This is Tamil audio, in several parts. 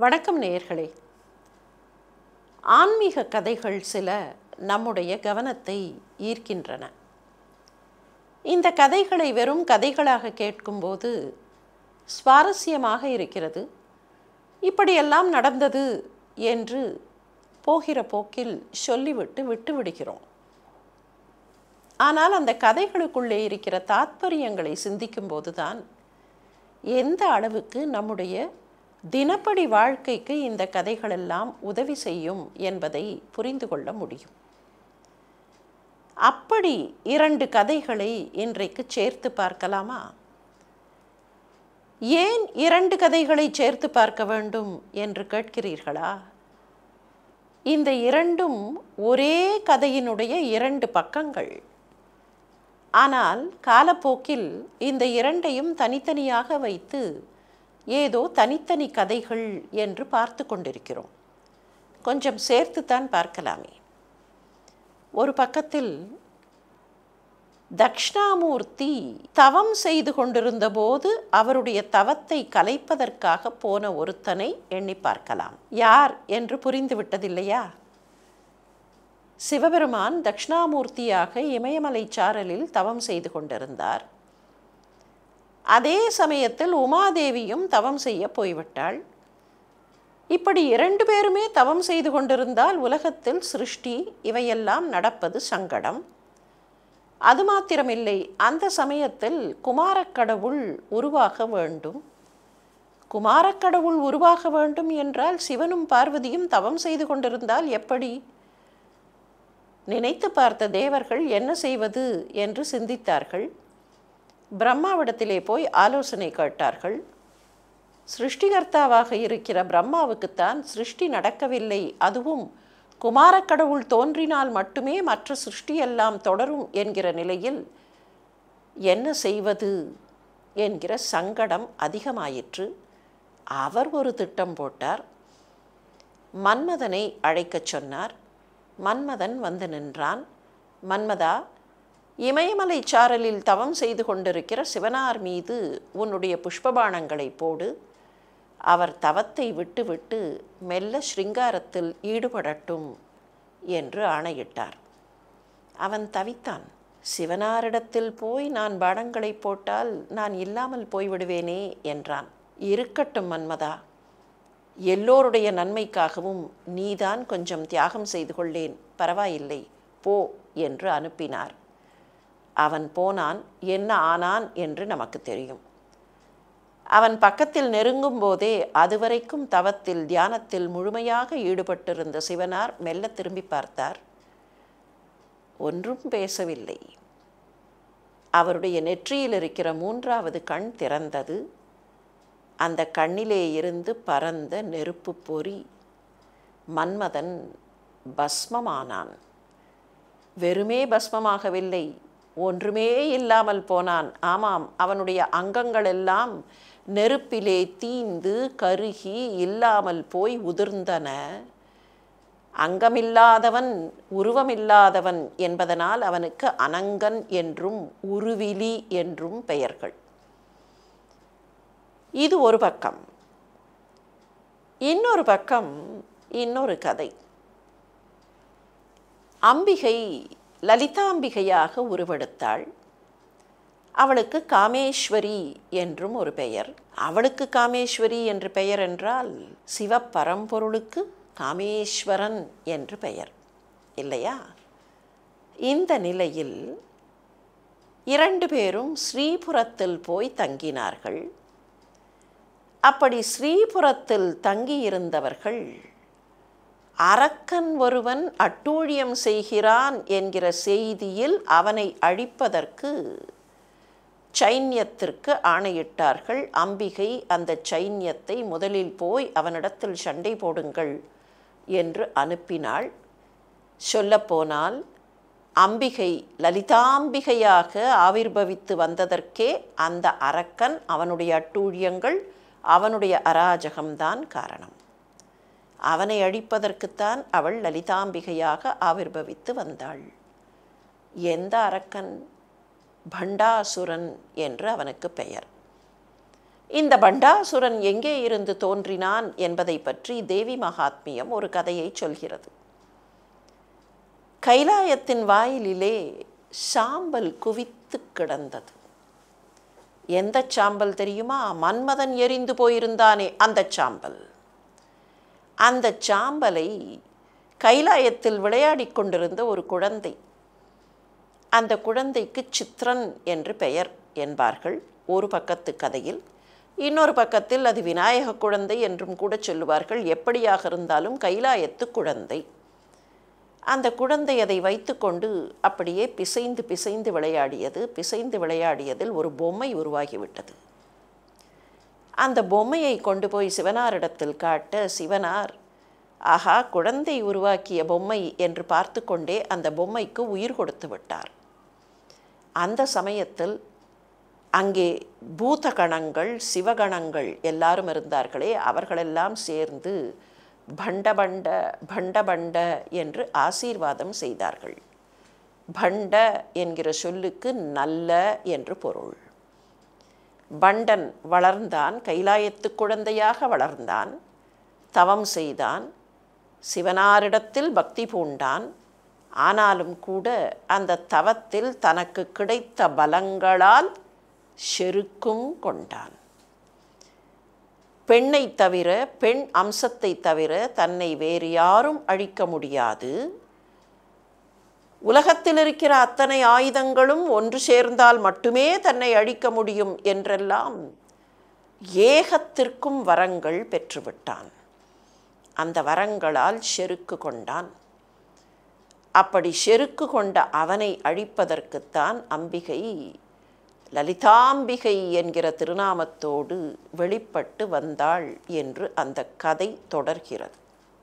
வணக்கம் நேயர்களே. ஆன்மீக கதைகள் சில நம்முடைய கவனத்தை ஈர்க்கின்றன. இந்த கதைகளை வெறும் கதைகளாக கேட்கும்போது சுவாரஸ்யமாக இருக்கிறது. இப்படியெல்லாம் நடந்தது என்று போகிற போக்கில் சொல்லிவிட்டு விட்டுவிடுகிறோம். ஆனால் அந்த கதைகளுக்குள்ளே இருக்கிற தாத்பரியங்களை சிந்திக்கும்போது தான் எந்த அளவுக்கு நம்முடைய தினப்படி வாழ்க்கைக்கு இந்த கதைகளெல்லாம் உதவி செய்யும் என்பதை புரிந்து கொள்ள முடியும். அப்படி 2 கதைகளை இன்றைக்கு சேர்த்து பார்க்கலாமா? ஏன் 2 கதைகளை சேர்த்து பார்க்க வேண்டும் என்று கேட்கிறீர்களா? இந்த 2ம் ஒரே கதையினுடைய 2 பக்கங்கள். ஆனால் காலப்போக்கில் இந்த 2ஐயும் தனித்தனியாக வைத்து ஏதோ தனித்தனி கதைகள் என்று பார்த்து கொண்டிருக்கிறோம். கொஞ்சம் சேர்த்துத்தான் பார்க்கலாமே. ஒரு பக்கத்தில் தக்ஷணாமூர்த்தி தவம் செய்து கொண்டிருந்த போது அவருடைய தவத்தை கலைப்பதற்காக போன ஒருத்தனை எண்ணி பார்க்கலாம். யார் என்று புரிந்துவிட்டதில்லையா? சிவபெருமான் தக்ஷணாமூர்த்தியாக இமயமலை சாரலில் தவம் செய்து கொண்டிருந்தார். அதே சமயத்தில் உமாதேவியும் தவம் செய்ய போய்விட்டாள். இப்படி 2 பேருமே தவம் செய்து கொண்டிருந்தால் உலகத்தில் சிருஷ்டி இவையெல்லாம் நடப்பது சங்கடம். அது மாத்திரமில்லை, அந்த சமயத்தில் குமாரக்கடவுள் உருவாக வேண்டும். குமாரக்கடவுள் உருவாக வேண்டும் என்றால் சிவனும் பார்வதியும் தவம் செய்து கொண்டிருந்தால் எப்படி? நினைத்து பார்த்த தேவர்கள் என்ன செய்வது என்று சிந்தித்தார்கள். பிரம்மாவிடத்திலே போய் ஆலோசனை கேட்டார்கள். சிருஷ்டிகர்த்தாவாக இருக்கிற பிரம்மாவுக்குத்தான் சிருஷ்டி நடக்கவில்லை, அதுவும் குமாரக்கடவுள் தோன்றினால் மட்டுமே மற்ற சிருஷ்டியெல்லாம் தொடரும் என்கிற நிலையில் என்ன செய்வது என்கிற சங்கடம் அதிகமாயிற்று. அவர் ஒரு திட்டம் போட்டார். மன்மதனை அழைக்கச் சொன்னார். மன்மதன் வந்து நின்றான். மன்மதா, இமயமலை சாரலில் தவம் செய்து கொண்டிருக்கிற சிவனார் மீது உன்னுடைய புஷ்பபாணங்களை போடு. அவர் தவத்தை விட்டுவிட்டு மெல்ல ஸ்ருங்காரத்தில் ஈடுபடட்டும் என்று ஆணையிட்டார். அவன் தவித்தான். சிவனாரிடத்தில் போய் நான் பாணங்களை போட்டால் நான் இல்லாமல் போய்விடுவேனே என்றான். இருக்கட்டும் மன்மதா, எல்லோருடைய நன்மைக்காகவும் நீதான் கொஞ்சம் தியாகம் செய்து கொள்ளேன், பரவாயில்லை, போ என்று அனுப்பினார். அவன் போனான். என்ன ஆனான் என்று நமக்கு தெரியும். அவன் பக்கத்தில் நெருங்கும் போதே அதுவரைக்கும் தவத்தில் தியானத்தில் முழுமையாக ஈடுபட்டிருந்த சிவனார் மெல்ல திரும்பி பார்த்தார். ஒன்றும் பேசவில்லை. அவருடைய நெற்றியில் இருக்கிற 3வது கண் திறந்தது. அந்த கண்ணிலே இருந்து பறந்த நெருப்பு பொறி. மன்மதன் பஸ்மமானான். வெறுமே பஸ்மமாகவில்லை, ஒன்றுமே இல்லாமல் போனான். ஆமாம், அவனுடைய அங்கங்கள் எல்லாம் நெருப்பிலே தீந்து கருகி இல்லாமல் போய் உதிர்ந்தன. அங்கமில்லாதவன் உருவமில்லாதவன் என்பதனால் அவனுக்கு அனங்கன் என்றும் உருவிலி என்றும் பெயர்கள். இது ஒரு பக்கம். இன்னொரு பக்கம் இன்னொரு கதை. அம்பிகை லலிதாம்பிகையாக உருவெடுத்தாள். அவளுக்கு காமேஸ்வரி என்றும் ஒரு பெயர். அவளுக்கு காமேஸ்வரி என்று பெயர் என்றால் சிவபரம்பொருளுக்கு காமேஸ்வரன் என்று பெயர் இல்லையா? இந்த நிலையில் 2 பேரும் ஸ்ரீபுரத்தில் போய் தங்கினார்கள். அப்படி ஸ்ரீபுரத்தில் தங்கியிருந்தவர்கள் அரக்கன் ஒருவன் அட்டூழியம் செய்கிறான் என்கிற செய்தியில் அவனை அழிப்பதற்கு சைன்யத்திற்கு ஆணையிட்டார்கள். அம்பிகை அந்த சைன்யத்தை முதலில் போய் அவனிடத்தில் சண்டை போடுங்கள் என்று அனுப்பினாள். சொல்லப்போனால் அம்பிகை லலிதாம்பிகையாக ஆவிர்பவித்து வந்ததற்கே அந்த அரக்கன், அவனுடைய அட்டூழியங்கள், அவனுடைய அராஜகம்தான் காரணம். அவனை அழிப்பதற்குத்தான் அவள் லலிதாம்பிகையாக ஆவிர்பவித்து வந்தாள். எந்த அரக்கன்? பண்டாசுரன் என்று அவனுக்கு பெயர். இந்த பண்டாசுரன் எங்கே இருந்து தோன்றினான் என்பதை பற்றி தேவி மகாத்மியம் ஒரு கதையை சொல்கிறது. கைலாயத்தின் வாயிலிலே சாம்பல் குவித்து கிடந்தது. எந்த சாம்பல் தெரியுமா? மன்மதன் எரிந்து போயிருந்தானே அந்த சாம்பல். அந்த சாம்பலை கைலாயத்தில் விளையாடி கொண்டிருந்த ஒரு குழந்தை, அந்த குழந்தைக்கு சித்ரன் என்று பெயர் என்பார்கள் ஒரு பக்கத்து கதையில். இன்னொரு பக்கத்தில் அது விநாயக குழந்தை என்றும் கூட சொல்லுவார்கள். எப்படியாக இருந்தாலும் கைலாயத்து குழந்தை. அந்த குழந்தை அதை வைத்து கொண்டு அப்படியே பிசைந்து பிசைந்து விளையாடியது. பிசைந்து விளையாடியதில் ஒரு பொம்மை உருவாகிவிட்டது. அந்த பொம்மையை கொண்டு போய் சிவனாரிடத்தில் காட்ட, சிவனார் ஆஹா, குழந்தை உருவாக்கிய பொம்மை என்று பார்த்து கொண்டே அந்த பொம்மைக்கு உயிர் கொடுத்து விட்டார். அந்த சமயத்தில் அங்கே பூதகணங்கள், சிவகணங்கள் எல்லாரும் இருந்தார்களே, அவர்களெல்லாம் சேர்ந்து பண்ட பண்ட பண்ட பண்ட என்று ஆசீர்வாதம் செய்தார்கள். பண்ட என்கிற சொல்லுக்கு நல்ல என்று பொருள். பண்டன் வளர்ந்தான், கைலாயத்து குழந்தையாக வளர்ந்தான், தவம் செய்தான், சிவனாரிடத்தில் பக்தி பூண்டான். ஆனாலும் கூட அந்த தவத்தில் தனக்கு கிடைத்த பலங்களால் செருக்கும் கொண்டான். பெண்ணை தவிர, பெண் அம்சத்தை தவிர தன்னை வேறு யாரும் அழிக்க முடியாது. உலகத்தில் இருக்கிற அத்தனை ஆயுதங்களும் ஒன்று சேர்ந்தால் மட்டுமே தன்னை அழிக்க முடியும் என்றெல்லாம் ஏகத்திற்கும் வரங்கள் பெற்றுவிட்டான். அந்த வரங்களால் செருக்கு கொண்டான். அப்படி செருக்கு கொண்ட அவனை அழிப்பதற்குத்தான் அம்பிகை லலிதாம்பிகை என்கிற திருநாமத்தோடு வெளிப்பட்டு வந்தாள் என்று அந்த கதை தொடர்கிறது.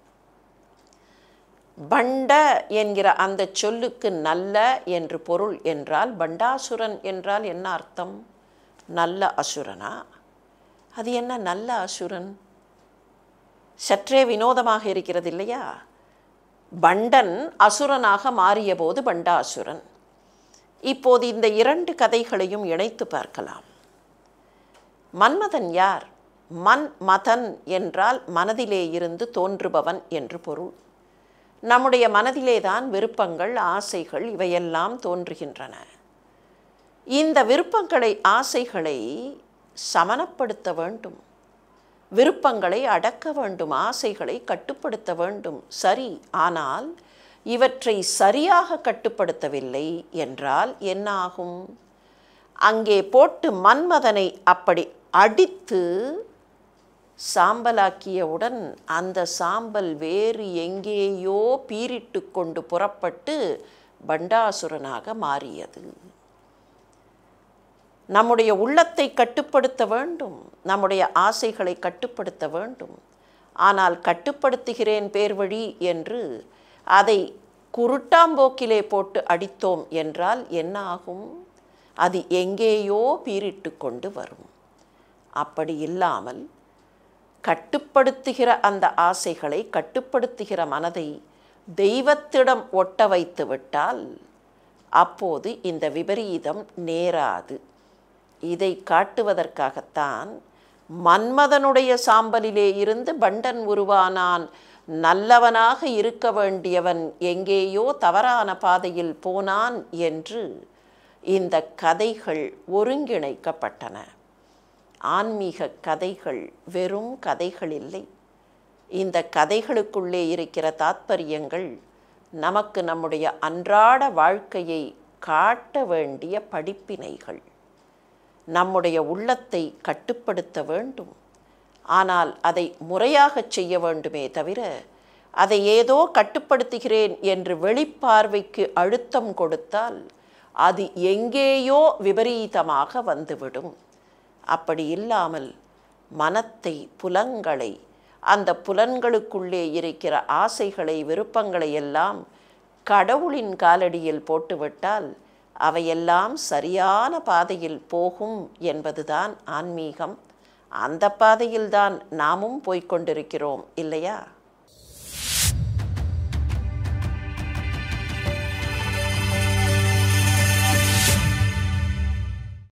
பண்ட என்கிற அந்த சொல்லுக்கு நல்ல என்று பொருள் என்றால், பண்டாசுரன் என்றால் என்ன அர்த்தம்? நல்ல அசுரனா? அது என்ன நல்ல அசுரன்? சற்றே வினோதமாக இருக்கிறது இல்லையா? பண்டன் அசுரனாக மாறிய போது பண்டாசுரன். இப்போது இந்த இரண்டு கதைகளையும் இணைத்து பார்க்கலாம். மன்மதன் யார்? மன்மதன் என்றால் மனதிலே இருந்து தோன்றுபவன் என்று பொருள். நம்முடைய மனதிலேதான் விருப்பங்கள், ஆசைகள் இவையெல்லாம் தோன்றுகின்றன. இந்த விருப்பங்களை, ஆசைகளை சமனப்படுத்த வேண்டும். விருப்பங்களை அடக்க வேண்டும், ஆசைகளை கட்டுப்படுத்த வேண்டும். சரி, ஆனால் இவற்றை சரியாக கட்டுப்படுத்தவில்லை என்றால் என்ன ஆகும்? அங்கே போட்டு மன்மதனை அப்படி அடித்து சாம்பலாக்கியவுடன் அந்த சாம்பல் வேறு எங்கேயோ பீரிட்டு கொண்டு புறப்பட்டு பண்டாசுரனாக மாறியது. நம்முடைய உள்ளத்தை கட்டுப்படுத்த வேண்டும், நம்முடைய ஆசைகளை கட்டுப்படுத்த வேண்டும். ஆனால் கட்டுப்படுத்துகிறேன் பேர் வழி என்று அதை குருட்டாம்போக்கிலே போட்டு அடித்தோம் என்றால் என்ன ஆகும்? அது எங்கேயோ பீரிட்டு கொண்டு வரும். அப்படி இல்லாமல் கட்டுப்படுத்துகிற அந்த ஆசைகளை, கட்டுப்படுத்துகிற மனதை தெய்வத்திடம் ஒட்ட வைத்து விட்டால் அப்போது இந்த விபரீதம் நேராது. இதை காட்டுவதற்காகத்தான் மன்மதனுடைய சாம்பலிலே இருந்து பண்டன் உருவானான். நல்லவனாக இருக்க வேண்டியவன் எங்கேயோ தவறான பாதையில் போனான் என்று இந்த கதைகள் ஒருங்கிணைக்கப்பட்டன. ஆன்மீக கதைகள் வெறும் கதைகள் இல்லை. இந்த கதைகளுக்குள்ளே இருக்கிற தாத்பரியங்கள் நமக்கு நம்முடைய அன்றாட வாழ்க்கையை காட்ட வேண்டிய படிப்பினைகள். நம்முடைய உள்ளத்தை கட்டுப்படுத்த வேண்டும். ஆனால் அதை முறையாக செய்ய வேண்டுமே தவிர, அதை ஏதோ கட்டுப்படுத்துகிறேன் என்று வெளிப்பார்வைக்கு அழுத்தம் கொடுத்தால் அது எங்கேயோ விபரீதமாக வந்துவிடும். அப்படி இல்லாமல் மனத்தை, புலன்களை, அந்த புலன்களுக்குள்ளே இருக்கிற ஆசைகளை, விருப்பங்களை எல்லாம் கடவுளின் காலடியில் போட்டுவிட்டால் அவையெல்லாம் சரியான பாதையில் போகும் என்பதுதான் ஆன்மீகம். அந்த பாதையில்தான் நாமும் போய்கொண்டிருக்கிறோம் இல்லையா?